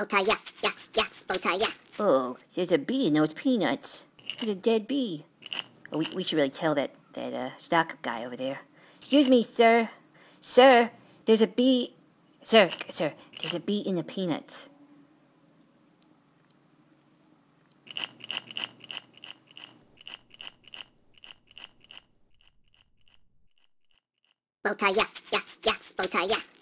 Bow tie, yeah, yeah, yeah, bow tie, yeah. Oh, there's a bee in those peanuts. There's a dead bee. Oh, we should really tell that stock guy over there. Excuse me, sir. Sir, there's a bee. Sir, there's a bee in the peanuts. Bow tie, yeah, yeah, yeah, bow tie, yeah.